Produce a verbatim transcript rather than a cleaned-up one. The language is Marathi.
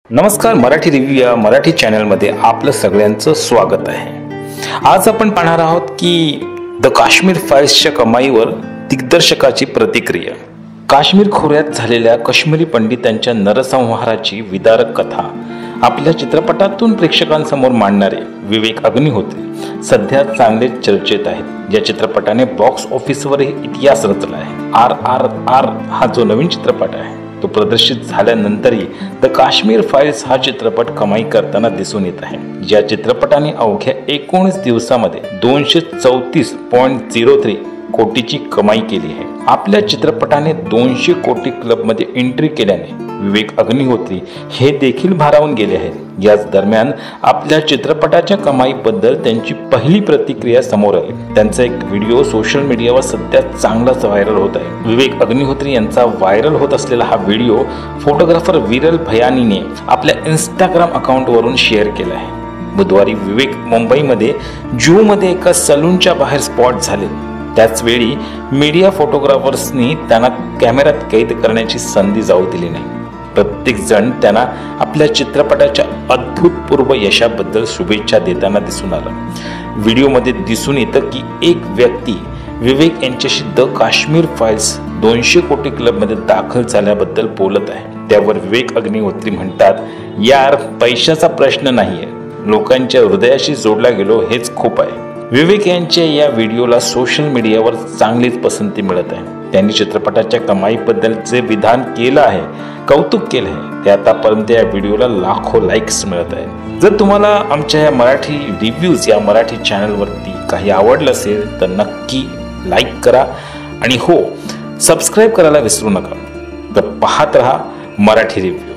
नमस्कार, मराठी रिव्ह्यू या मराठी चॅनलमध्ये आपलं सगळ्यांचं स्वागत आहे। आज आपण पाहणार आहोत की द काश्मीर फाईल्सच्या कमाईवर दिग्दर्शकाची प्रतिक्रिया। काश्मीर खोऱ्यात झालेल्या काश्मीरी पंडितांच्या नरसंहाराची विदारक कथा आपल्या चित्रपटातून प्रेक्षकांसमोर मांडणारे विवेक अग्निहोत्री सध्या चांगले चर्चेत आहेत। या चित्रपटाने बॉक्स ऑफिसवर इतिहास रचला आहे। आर आर आर हा जो नवीन चित्रपट आहे तो प्रदर्शित झाल्यानंतरही द काश्मीर फाईल्स हा चित्रपट कमाई करताना दिसून येत आहे। या चित्रपटाने अवघ्या एकोणीस दिवसामध्ये दोनशे चौतीस पॉइंट झिरो थ्री कोटीची कमाई केली आहे। आपल्या चित्रपटाने दोनशे कोटी क्लब मध्ये एंट्री केल्याने विवेक अग्निहोत्री हे देखील भारावून गेले आहेत। याच दरम्यान आपल्या चित्रपटाच्या कमाईबद्दल त्यांची पहिली प्रतिक्रिया समोर आली। त्यांचा एक व्हिडिओ सोशल मीडियावर सध्या चांगलाच व्हायरल होत आहे। विवेक अग्निहोत्री यांचा व्हायरल होत असलेला हा व्हिडिओ फोटोग्राफर विरल भयानीने आपल्या इंस्टाग्राम अकाउंटवरून शेअर केला आहे। बुधवारी विवेक मुंबईमध्ये जू मध्ये एका सलूनच्या बाहेर स्पॉट झाले। त्याच वेळी मीडिया फोटोग्राफर्सनी त्यांना कॅमेऱ्यात कैद करण्याची संधी जाऊ दिली नाही। प्रत्येक जण त्यांना आपल्या चित्रपटाच्या अद्भुतपूर्व यशाबद्दल शुभेच्छा देताना दिसून आला। व्हिडिओमध्ये दिसून येतं की एक व्यक्ती विवेक यांच्याशी द काश्मीर फाईल्स दोनशे कोटी क्लबमध्ये दाखल झाल्याबद्दल बोलत आहे। त्यावर विवेक अग्निहोत्री म्हणतात, यार पैशाचा प्रश्न नाहीये, लोकांच्या हृदयाशी जोडला गेलो हेच खूप आहे। विवेक यांच्या या व्हिडिओला सोशल मीडियावर चांगलीच पसंती मिळत आहे। त्यांनी चित्रपटाच्या कमाईबद्दल जे विधान केलं आहे, कौतुक केलं आहे, ते आतापर्यंत या व्हिडिओला लाखो लाईक्स मिळत आहेत। जर तुम्हाला आमच्या या मराठी रिव्ह्यूज या मराठी चॅनलवरती काही आवडलं असेल तर नक्की लाईक करा आणि हो, सबस्क्राईब करायला विसरू नका। तर पाहत रहा मराठी रिव्ह्यू।